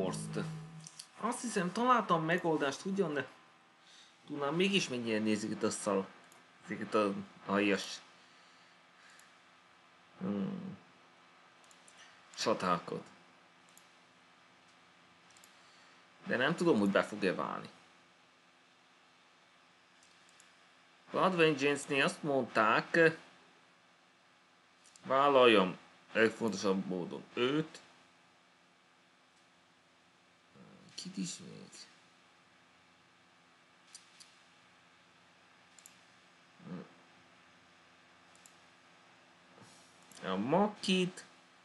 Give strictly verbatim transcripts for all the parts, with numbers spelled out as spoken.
Force-t. Azt hiszem találtam megoldást ugyan, de tudnám mégis mennyire nézik itt a szal. Ezeket a aljas hmm. csatákat. De nem tudom, hogy be fog-e válni. Blood Vengeance-nél azt mondták, vállaljam legfontosabb módon őt. Kit is még? A Makit.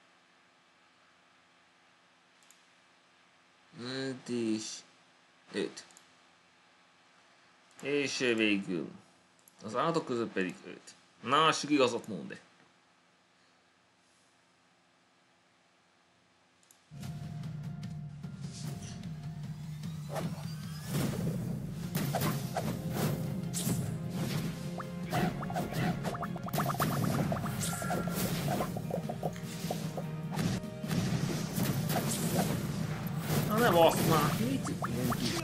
Öt és öt. És végül az állatok között pedig öt. Na, és igazat mond-e? Na ne basz már, mit mindenki?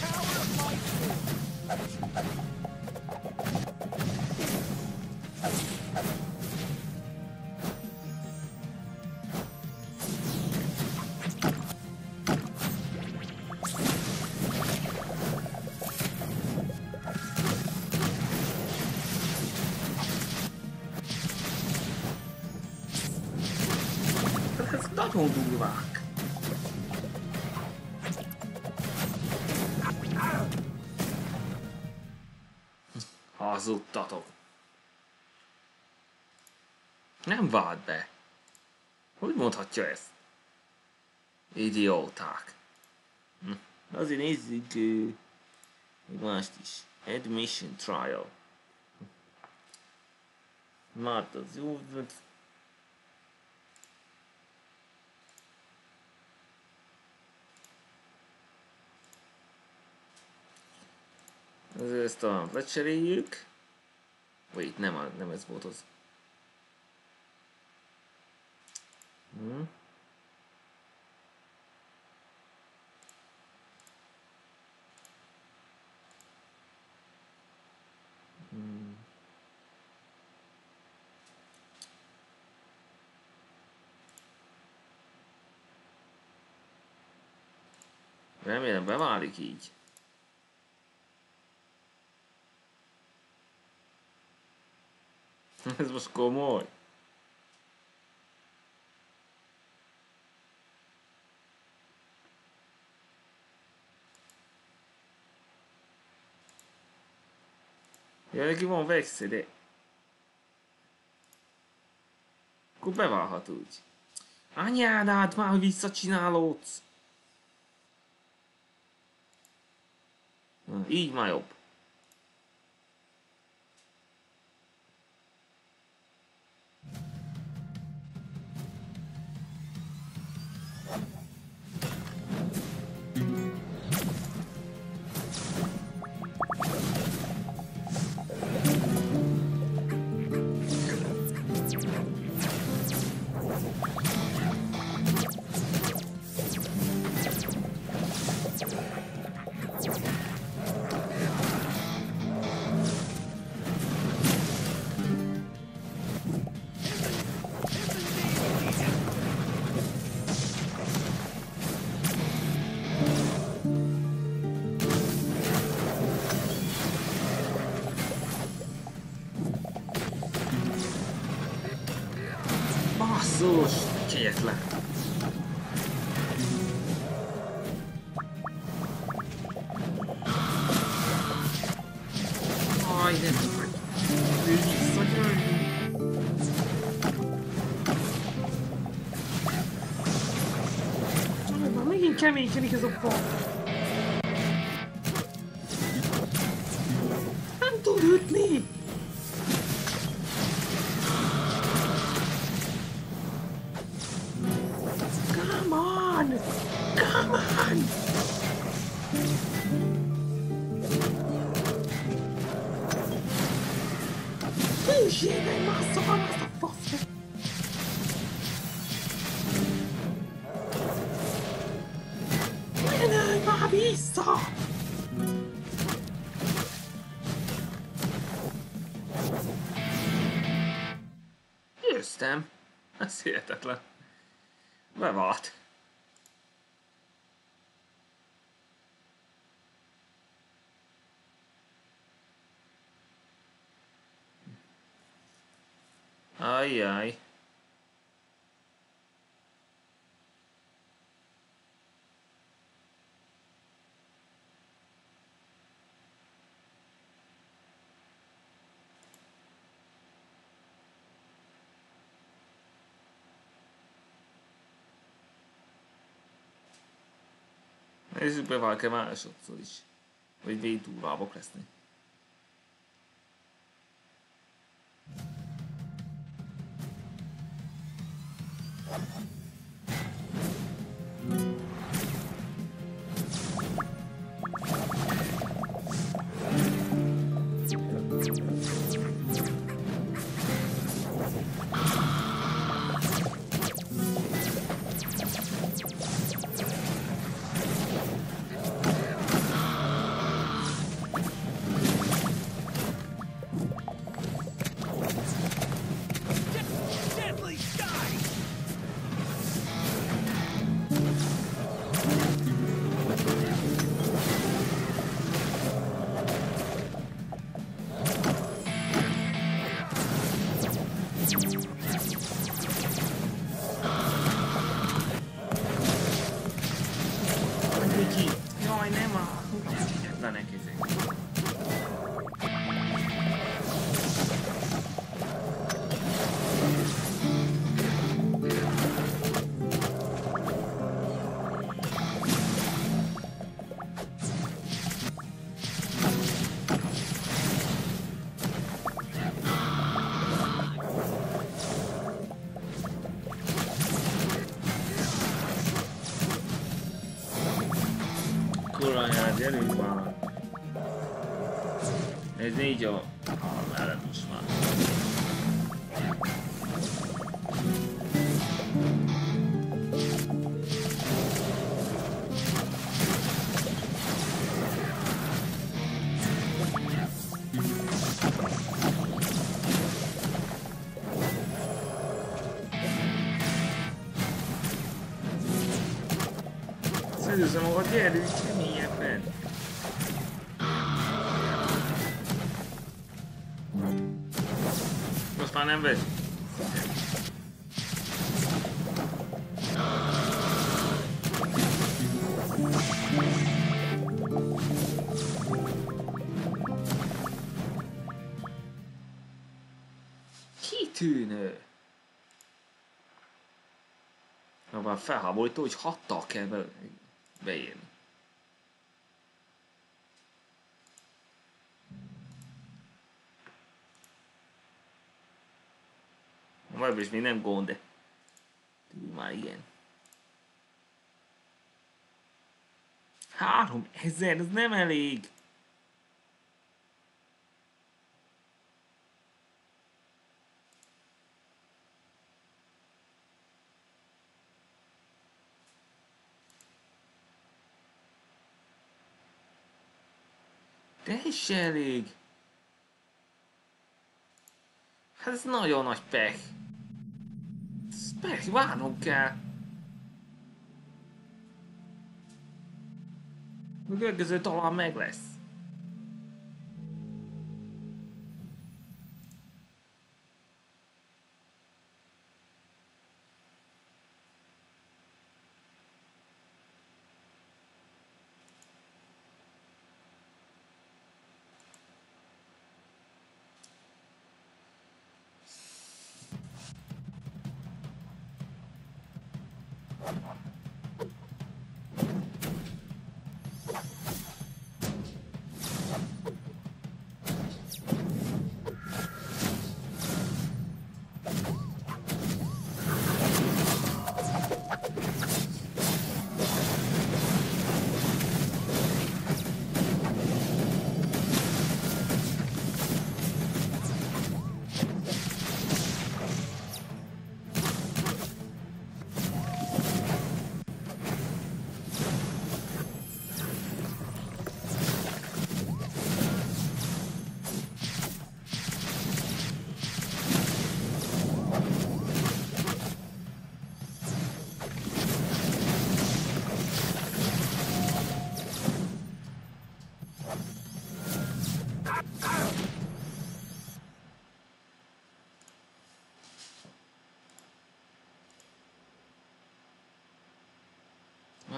Ez nagyon durvák. Hazudtatok. Nem vált be. Hogy mondhatja ezt? Idióták. Hm. Azért nézzük uh, mást is. Admission trial. Már az jó. Ezt talán lecseréljük. Wait, nem, nem ez volt az. Hmm. Hmm. Remélem beválik így. Ez most komoly. Ja, neki van vexi, de... Akkor beválhat úgy. Anyádát már visszacsinálódsz! Na, így már jobb. Basszus, kegyetlen. Aj, de vagy. Ő visszagyön. Csajban, megint keménykedik ez a pap. Nem tud ütni. Come on! Come on! Hűsége, massa van az a fasz! Vissza! Győztem. Ez hihetetlen. Bevált. Ajjaj. Nézzük be valaki másodszor is. Vagy végig durvábbak lesznek. Jaj, nem áll! Hihetetlenek ezek. Kurva, gyerünk már! Ez így a... Ah, mellett most már. Szedőzem magad, gyerünk, keményebben! Most már nem vagy? Kitűnő! Na már felháborító, hogy hattal kell be, beírni. Majd is még nem gond, de már igen. Három ezer, ez nem elég. De ez se elég. Hát ez nagyon nagy pech. Ez pech, várnom kell. A következő talán meg lesz.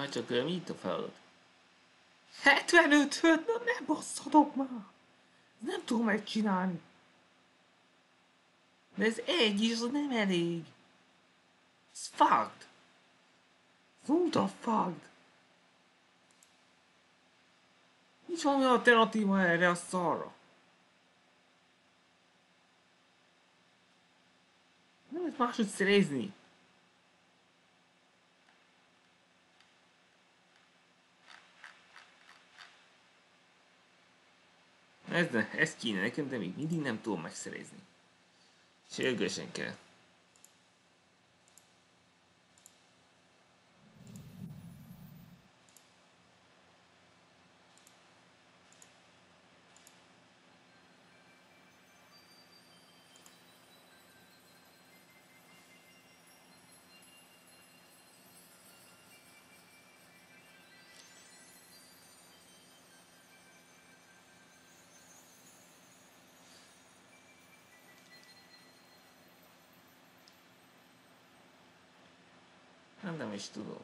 Hát csak mi itt a feladat? hetvenöt főt, na ne basszadok már! Nem tudom megcsinálni. De ez egy is, az nem elég. Ez fucked. What the fuck? Nincs valami alternatíva erre a szarra. Nem lehet máshogy szerezni. Ez, ez kéne nekem, de még mindig nem tudom megszerezni. Sürgősen kell. Hát nem is tudom.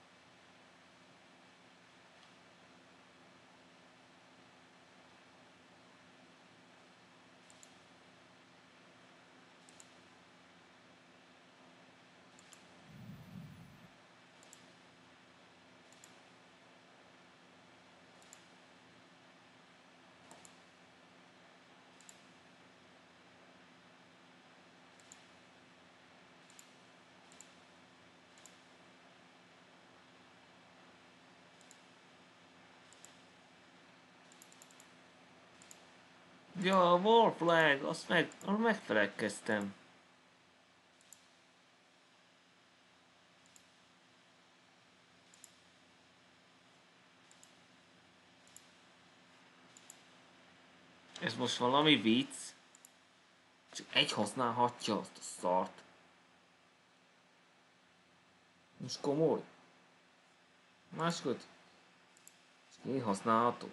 Ja, a Warflag, azt meg, arra megfelelkeztem. Ez most valami vicc? Csak egy használhatja azt a szart. Most komoly. Máskod? Csak én használhatom.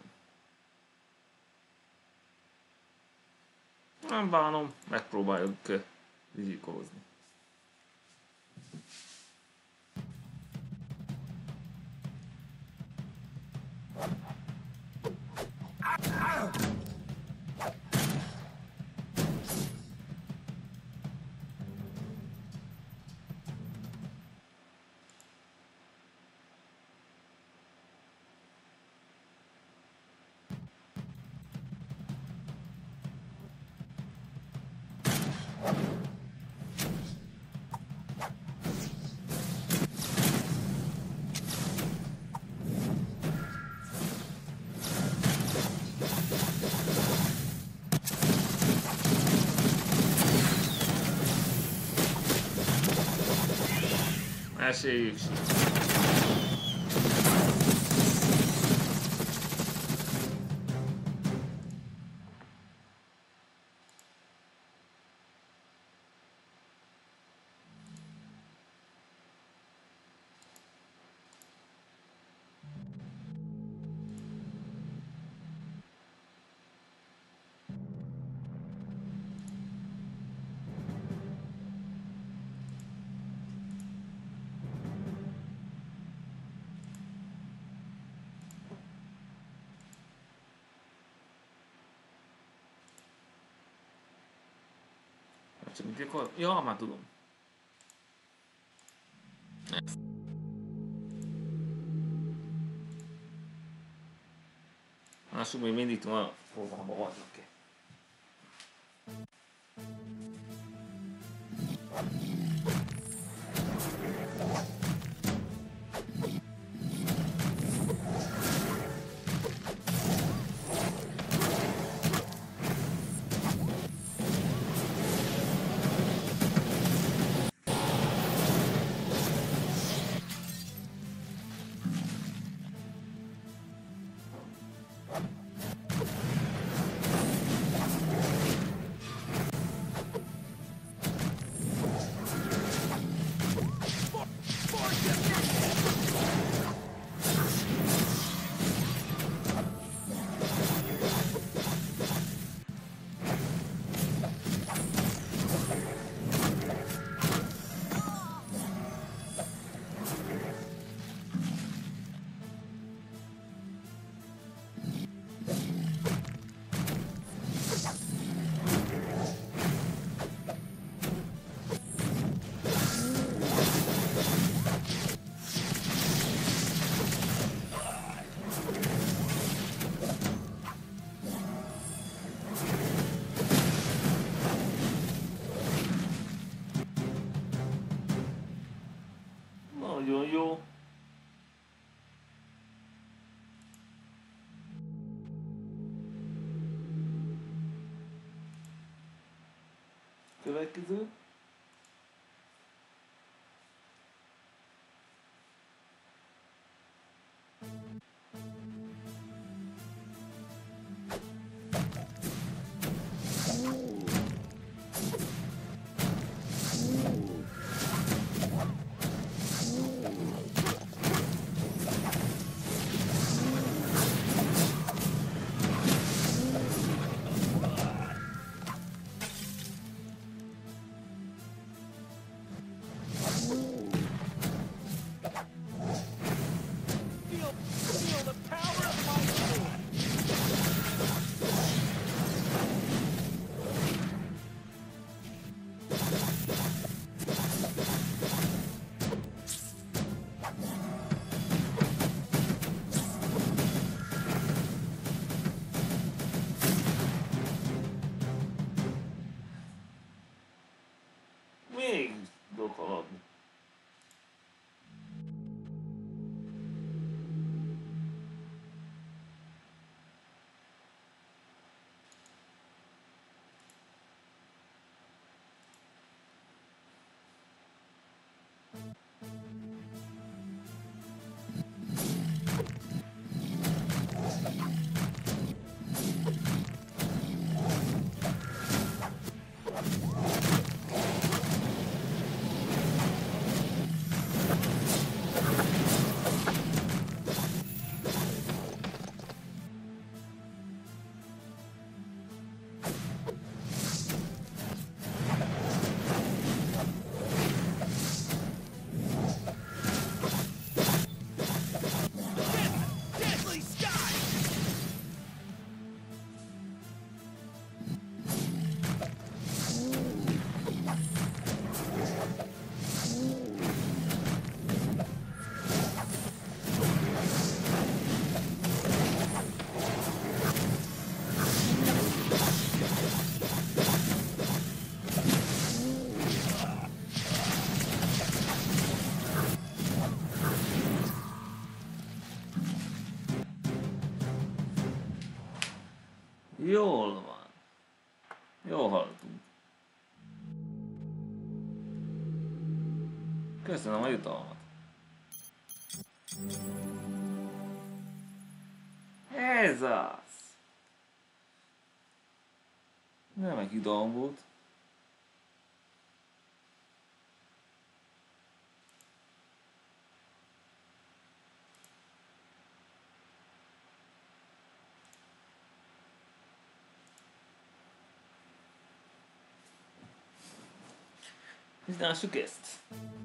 Nem bánom, megpróbáljuk rizikózni. Esélyük sincs. Csak mit akar? Ja, már tudom. Lássuk, még mindig tudom, a forgalomban vannak-e. Nagyon jó. Következő. Még tudok haladni. Jól van. Jól haladunk. Köszönöm a jutalmat. Ez az. Nem egy jutalom volt. Lássuk ezt.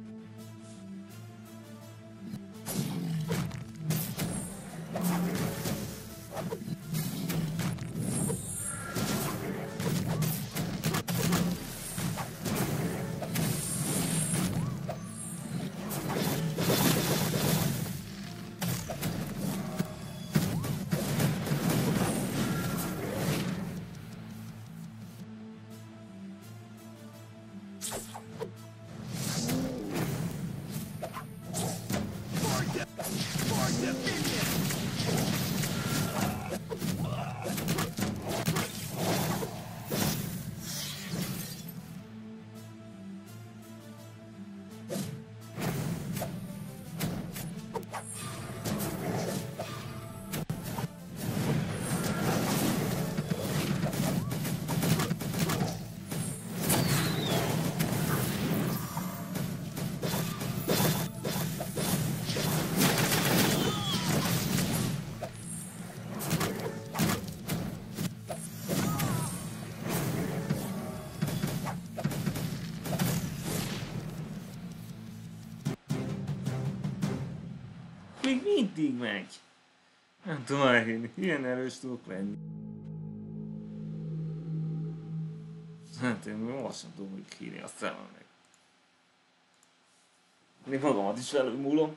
Még mindig megy. Nem tudom elhinni, ilyen erős tudok lenni. Hát én most sem tudom, hogy hírni a szememnek. Még magamat is előmúlom.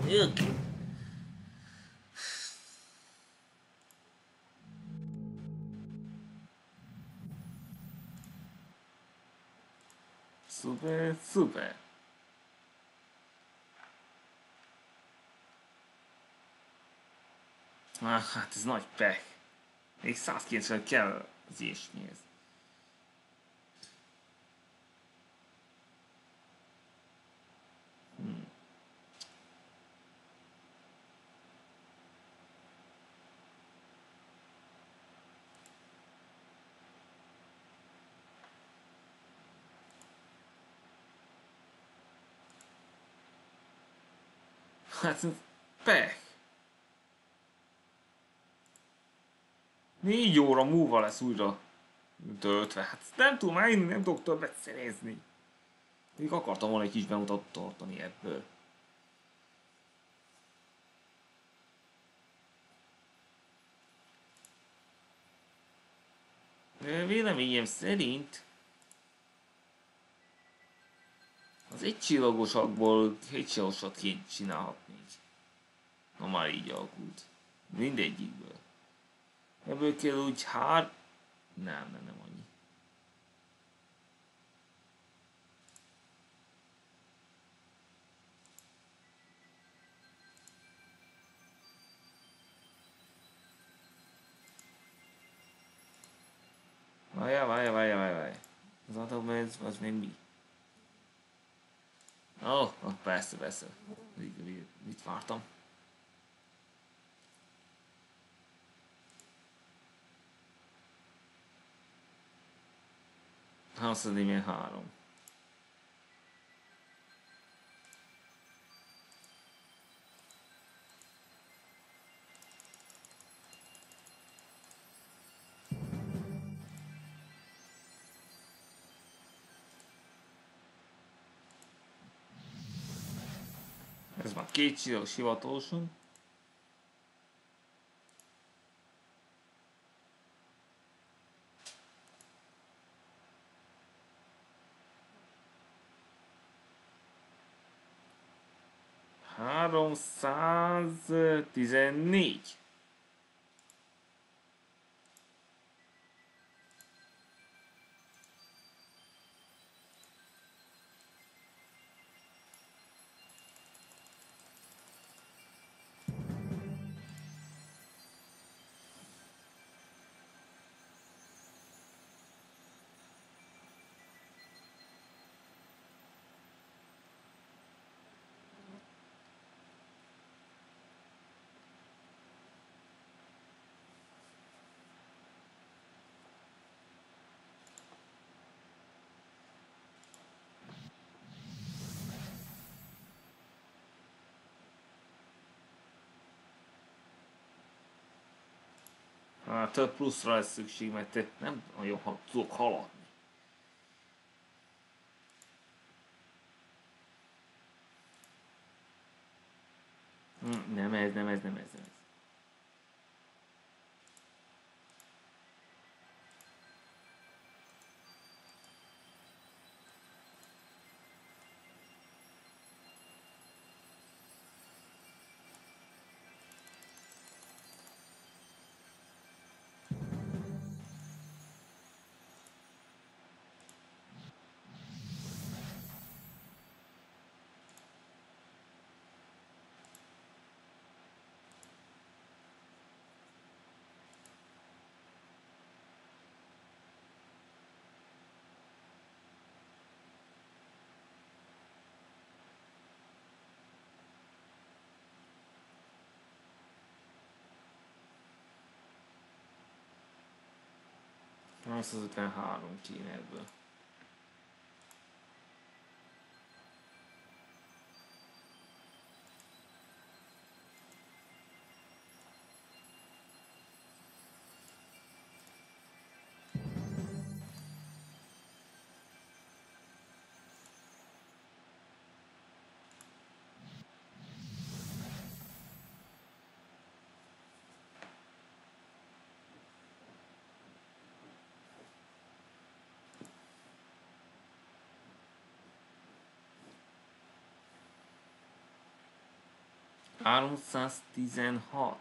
Ők. Szuper, szuper. Ah, hát ez nagy pech. Még százkilencven kell az ilyesmihez. Hmm. Hát ez pech. Négy óra múlva lesz újra töltve. Hát nem tudom eljönni, nem tudok többet szerezni. Még akartam volna egy kis bemutatót tartani ebből. Véleményem szerint az egycsillagosakból egycsillagosat kéne csinálhatni. Na már így alakult. Mindegyikből. Ebből kell úgy hár... Nem, nem, nem annyi. Várjál, várjál, várjál, várjál. Az adatmenc, az még mi? Ó, oh, oh, persze, persze. Mit vártam? Haszadémén három. Ez már két csillagos hivatalosan. háromszáztizennégy. Hát több pluszra lesz szükség, mert nem nagyon tudok haladni. Nem ez, nem ez, nem ez, nem ez. háromszázötvenhárom kéne ebből. háromszáztizenhat.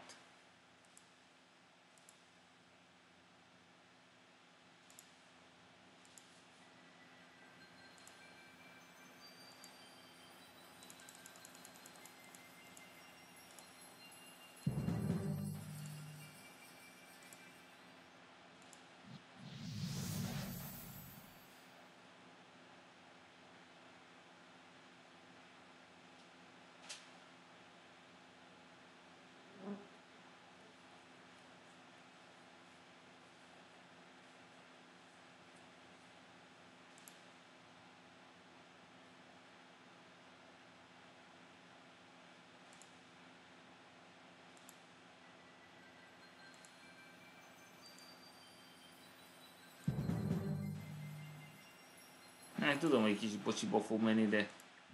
Hát tudom, hogy kis bocsiba fog menni, de...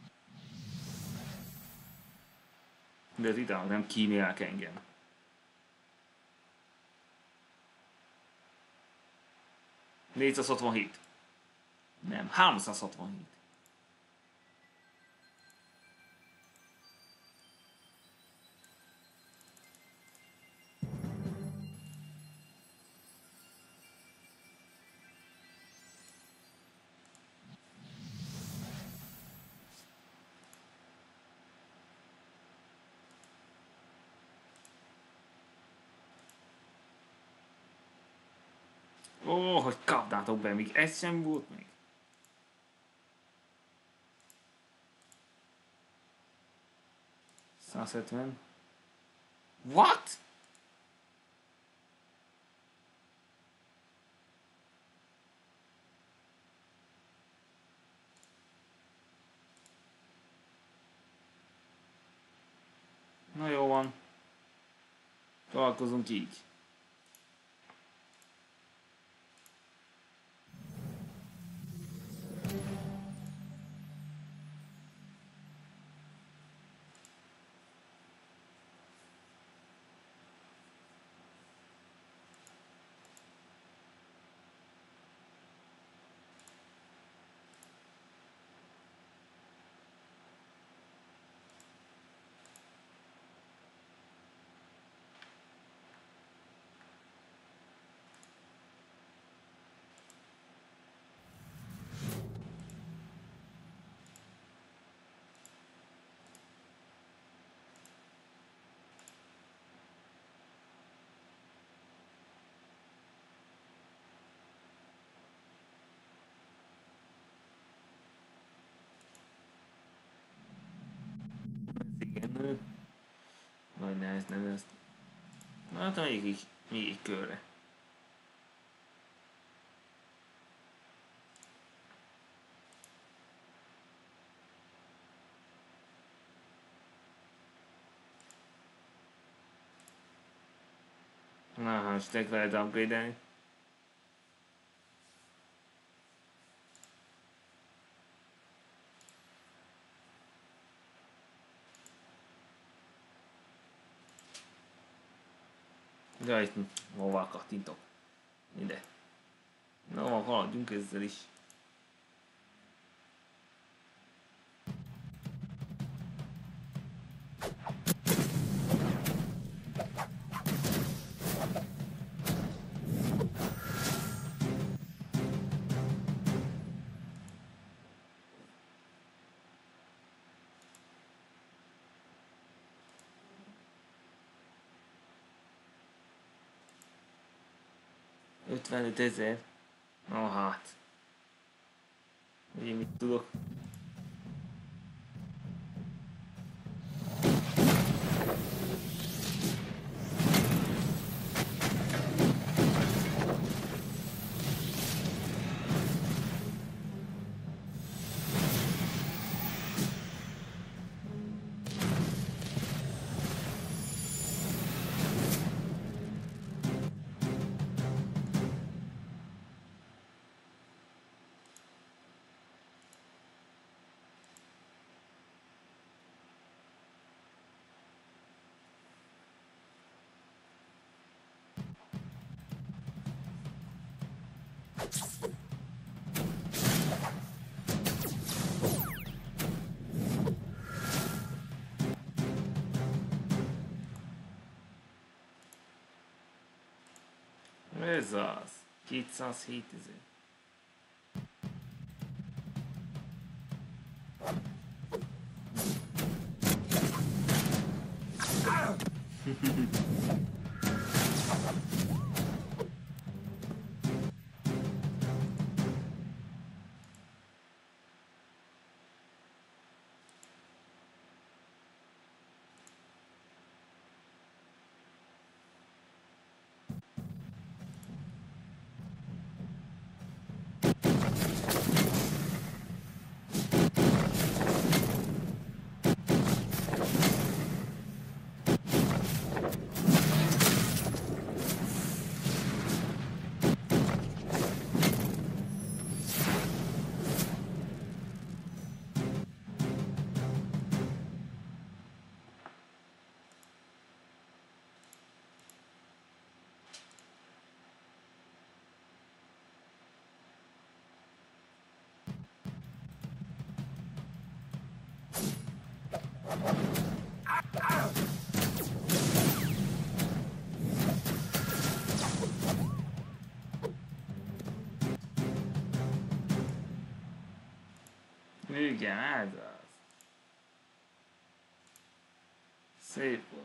De az idának nem kímélnek engem. négyszázhatvanhét. Nem, háromszázhatvanhét. Ó, hogy kapnátok be, még ez sem volt még. százhetven. What? Na jó van. Találkozunk így. Igen. Vagy ne, ez nem ez. Na hát még egy, még egy körre. Na, hashtag lehet upgrade-elni. De itt hová kattintok. Ide. Na, haladjunk ezzel is. ötvenöt ezer. Na hát. Ugye mit tudok? ez az. kétszázhétezer. Igen, ez az. Szép volt.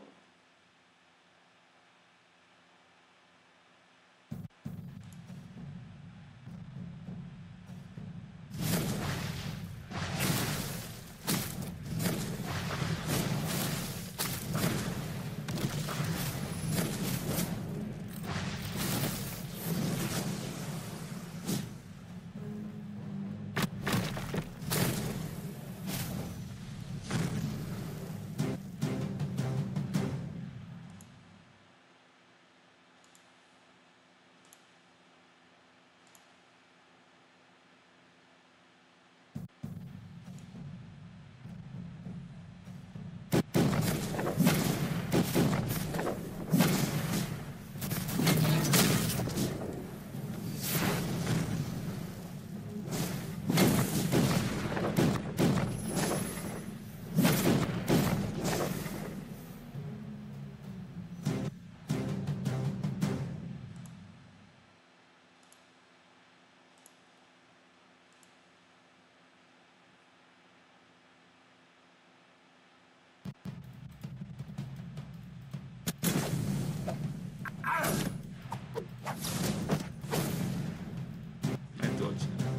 Meg tudod csinálni.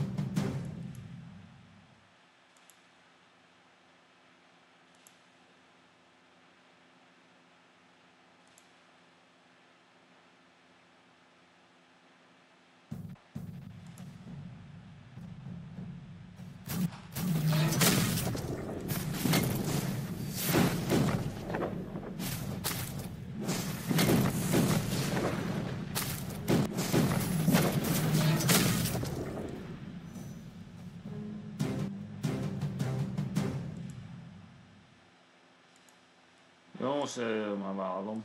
Jó, most ö, már vállalom.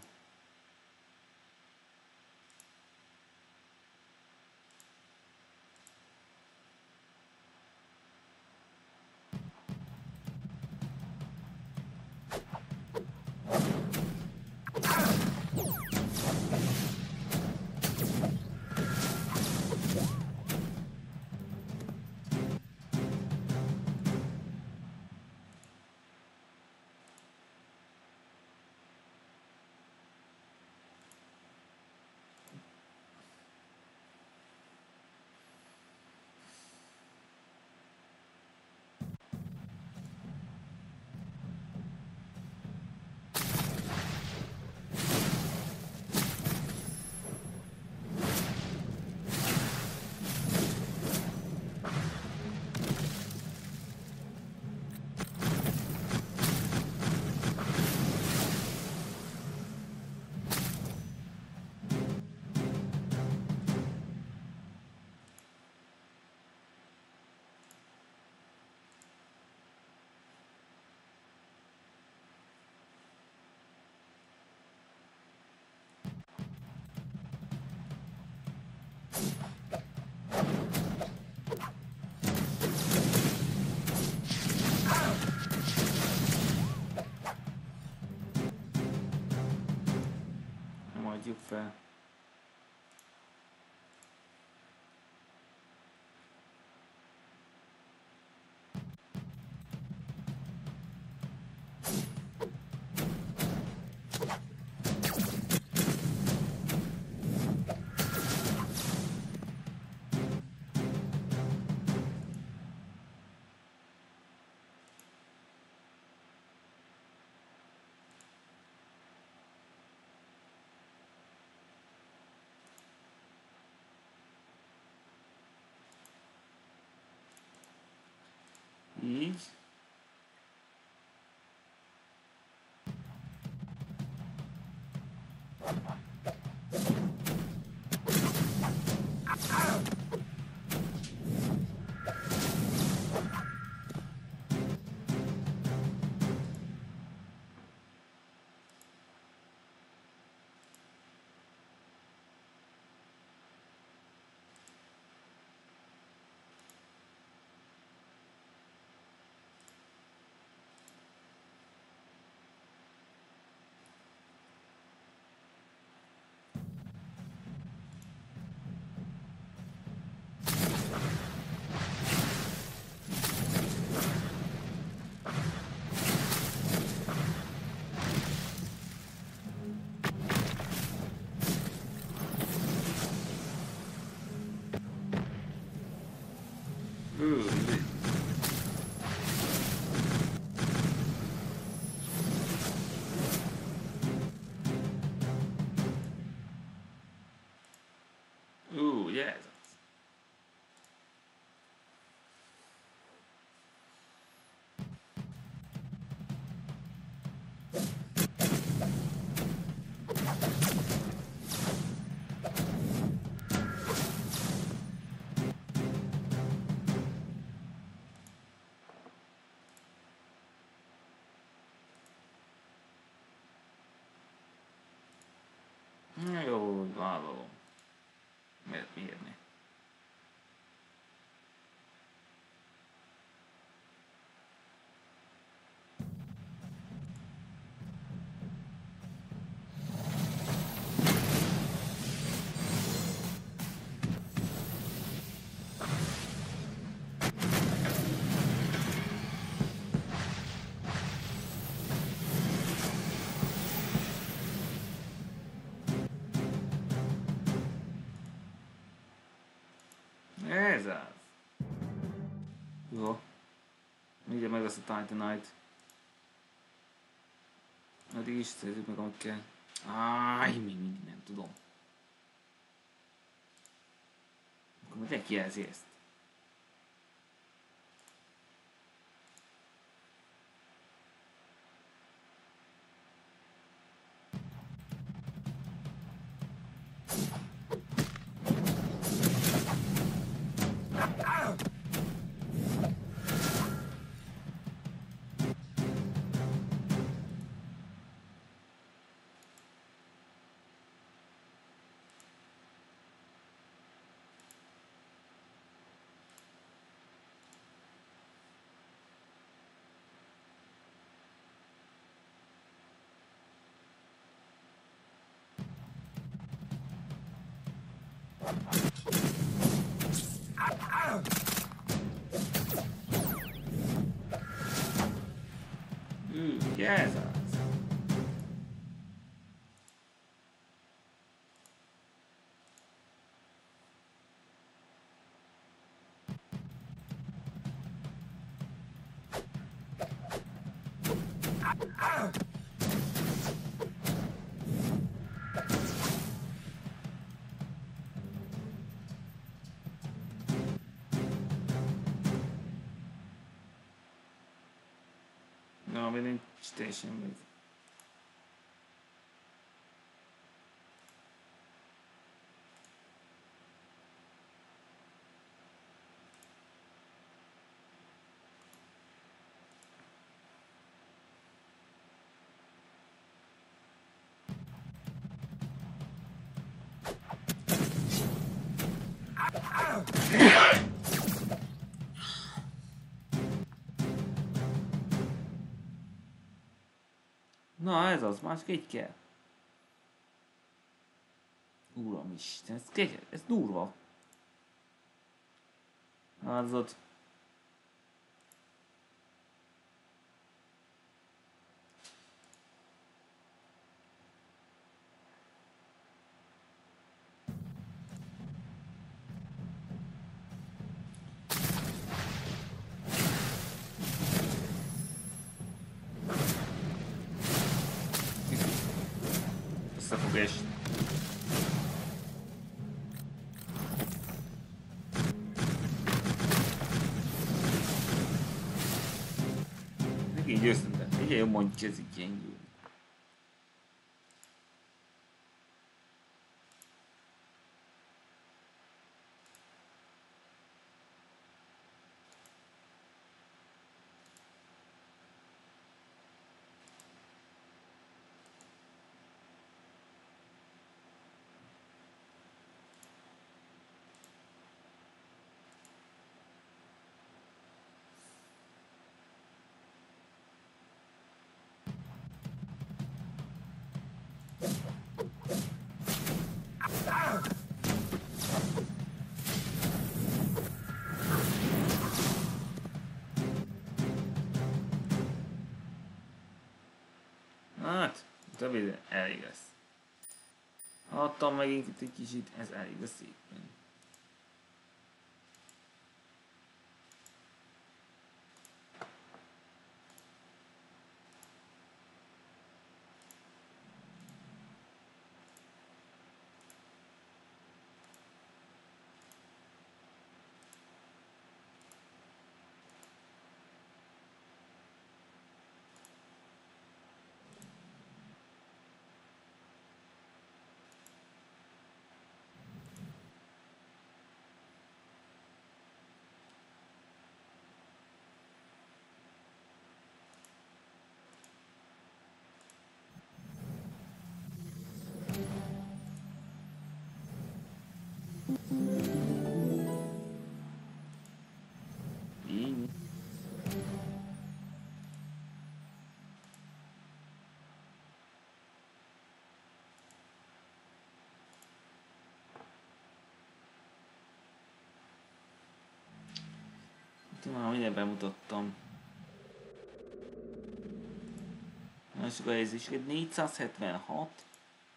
Nem adjuk fel. Így. Ooh, Ooh, yes. Jó, vállalom. Miért mérni? Ez az. Jó. Mindjárt meg lesz a Titanite. Addig is szerzük meg, amit kell. Áj, még mindig nem tudom. Akkor meg neki jelzi ezt. Ooh, yes. No, we didn't station with. Na ez az, másik így kell. Uramisten, ez, ez durva. Áldozat. Összefogás. győztem, de egyre jobban kezdik gyengülni. Hát, többé elég lesz. Adtam megint egy kicsit, ez elég lesz szépen. Így. Már mindent bemutattam. Másik a helyzéseket négyszázhetvenhat.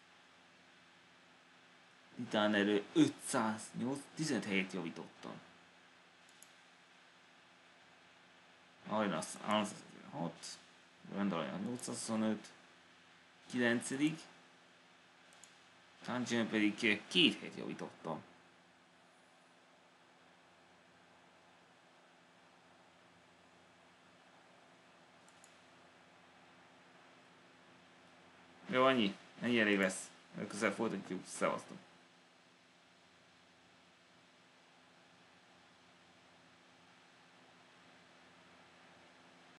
Titán erő ötszáznyolc, tizenöt helyet javítottam. Ajnasz háromszázhetvenhat, Vendalajan nyolcszázhuszonöt, kilencedik. Tancsán pedig két helyet javítottam. Jó, annyi. Ennyi elég lesz. Közel folytatjuk. Szevasztok.